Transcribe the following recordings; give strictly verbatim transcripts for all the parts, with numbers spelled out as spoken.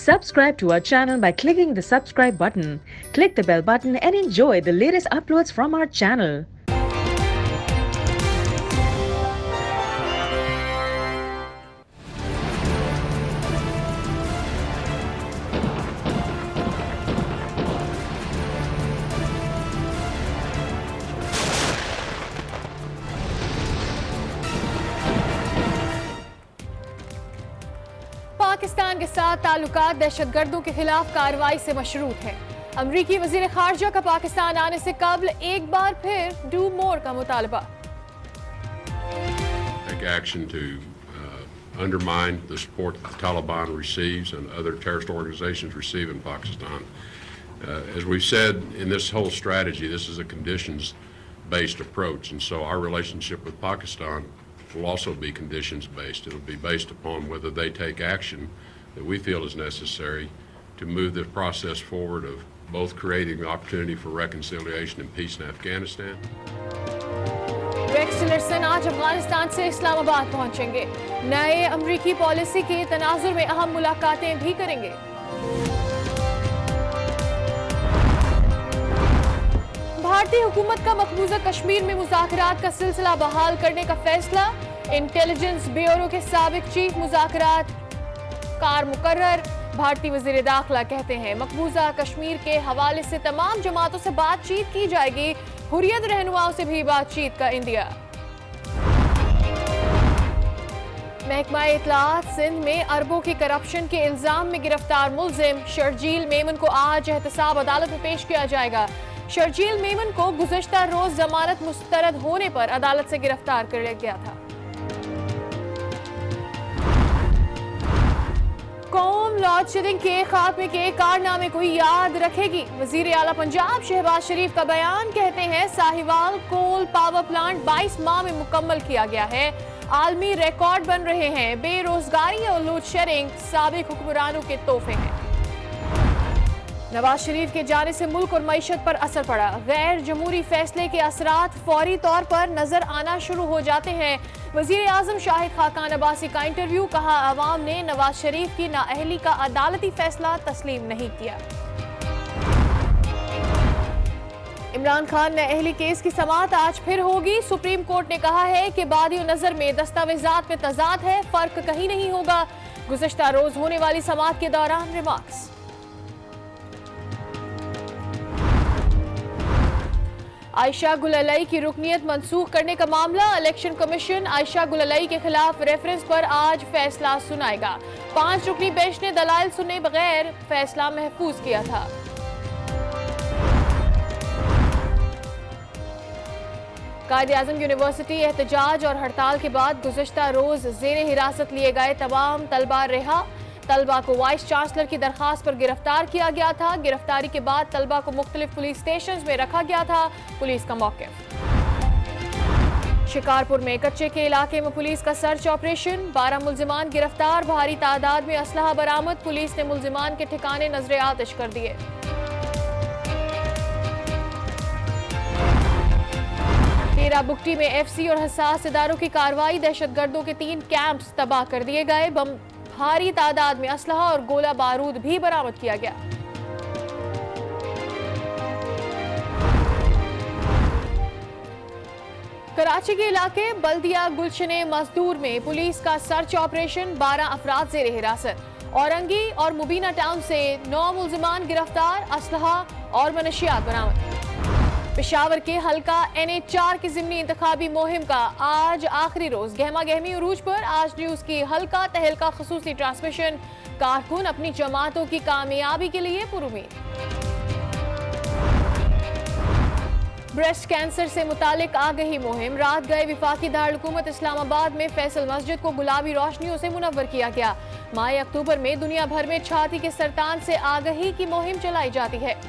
Subscribe to our channel by clicking the subscribe button. Click the bell button and enjoy the latest uploads from our channel. Pakistan के साथ ताल्लुकात दहशतगर्दों के खिलाफ कार्रवाई से मशरूत है। अमरीकी वजीर खारजा का पाकिस्तान आने से कबल एक बार फिर डू मोर का मुतालबा। Take action to uh, undermine the support that the Taliban receives and other terrorist organizations receive in Pakistan. Uh, as we've said in this whole strategy, this is a conditions-based approach, and so our relationship with Pakistan will also be conditions-based. It'll be based upon whether they take action that we feel is necessary to move the process forward of both creating the opportunity for reconciliation and peace in Afghanistan. Rex Tillerson आज अफगानिस्तान से इस्लामाबाद पहुंचेंगे। नए अमरीकी policy के तनाजुर में अहम मुलाकातें भी करेंगे। भारतीय हुकूमत का मकबूजा कश्मीर में मुज़ाकरात का सिलसिला बहाल करने का फैसला। इंटेलिजेंस ब्यूरो के साबिक चीफ मुज़ाकरात कार मुकर्रर। भारतीय वज़ीर दाखिला कहते हैं मकबूजा कश्मीर के हवाले से तमाम जमातों से बातचीत की जाएगी। हुर्रियत रहनुमाओं से भी बातचीत का इंदिया। महकमा इत्तलात सिंध में अरबों की करप्शन के इल्जाम में गिरफ्तार मुल्जिम शर्जील मेमन को आज एहतसाब अदालत में पेश किया जाएगा। शर्जील मेमन को गुज़श्ता रोज जमानत मुस्तरद होने पर अदालत से गिरफ्तार कर लिया गया था। कौम लॉर्ड शेडिंग के खात्मे के कारनामे को याद रखेगी। वजीर आला पंजाब शहबाज शरीफ का बयान। कहते हैं साहिवाल कोल पावर प्लांट बाईस माह में मुकम्मल किया गया है। आलमी रिकॉर्ड बन रहे हैं। बेरोजगारी और लोड शेडिंग साबिक हुक्मरानों के तोहफे हैं। नवाज शरीफ के जाने से मुल्क और मईशत पर असर पड़ा। गैर जमहूरी फैसले के असरात फौरी तौर पर नजर आना शुरू हो जाते हैं। वजीर आजम शाहिद खाकान अब्बासी का इंटरव्यू। कहा अवाम ने नवाज शरीफ की नाअहली का अदालती फैसला तस्लीम नहीं किया। इमरान खान नाअहली केस की समाअत आज फिर होगी। सुप्रीम कोर्ट ने कहा है कि बादियो नजर में दस्तावेजात में तजाद है, फर्क कहीं नहीं होगा। गुज़श्ता रोज होने वाली समाअत के दौरान रिमार्क्स। आयशा गुल अलई की रुकनियत मंसूख करने का मामला। इलेक्शन कमीशन आयशा गुल अलई के खिलाफ रेफरेंस पर आज फैसला सुनाएगा। पांच रुकनी बेंच ने दलाइल सुने बगैर फैसला महफूज किया था। कायद-ए-आज़म यूनिवर्सिटी एहतजाज और हड़ताल के बाद गुज़श्ता रोज जेर हिरासत लिए गए तमाम तलबा रिहा। तलबा को वाइस चांसलर की दरखास्त पर गिरफ्तार किया गया था। गिरफ्तारी के बाद तलबा को मुख्तलिफ पुलिस स्टेशन में रखा गया था। पुलिस का मौक़िफ़। शिकारपुर में कच्चे के इलाके में पुलिस का सर्च ऑपरेशन। बारह मुल्जिमान गिरफ्तार। भारी तादाद में असलहा बरामद। पुलिस ने मुल्जिमान के ठिकाने नजरे आतिश कर दिए। तेरा बुगटी में एफ सी और हसास इदारों की कार्रवाई। दहशतगर्दों के तीन कैंप्स तबाह कर दिए गए। बम भारी तादाद में असलहा और गोला बारूद भी बरामद किया गया। कराची के इलाके बल्दिया गुलशने मजदूर में पुलिस का सर्च ऑपरेशन। बारह अफराद जेर हिरासत। औरंगी और मुबीना टाउन से नौ मुल्जिमान गिरफ्तार। असलहा और मनशियात बरामद। पेशावर के हल्का एन ए चार की ज़िमनी इंतखाबी मुहिम का आज आखिरी रोज। गहमा गहमी उरूज पर आज न्यूज की हल्का तहलका खसूसी ट्रांसमिशन। कारकुन अपनी जमातों की कामयाबी के लिए पुरुमीद। ब्रेस्ट कैंसर से मुतालिक आगही मुहिम। रात गए विफाकी दारुल-हुकूमत इस्लामाबाद में फैसल मस्जिद को गुलाबी रोशनियों से मुनव्वर किया गया। माह अक्टूबर में दुनिया भर में छाती के सरतान से आगही की मुहिम चलाई जाती है।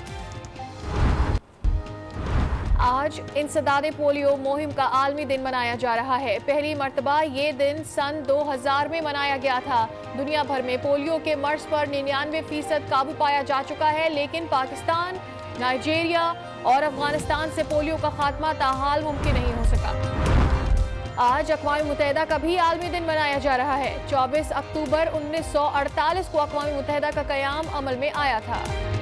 आज इंसदादे पोलियो मुहिम का आलमी दिन मनाया जा रहा है। पहली मर्तबा ये दिन सन दो हजार में मनाया गया था। दुनिया भर में पोलियो के मर्ज पर निन्यानवे फीसद काबू पाया जा चुका है, लेकिन पाकिस्तान, नाइजीरिया और अफगानिस्तान से पोलियो का खात्मा ताहाल मुमकिन नहीं हो सका। आज अक़वाम मुत्तहिदा का भी आलमी दिन मनाया जा रहा है। चौबीस अक्टूबर उन्नीस सौ अड़तालीस को अक़वाम मुत्तहिदा का क़याम अमल में आया था।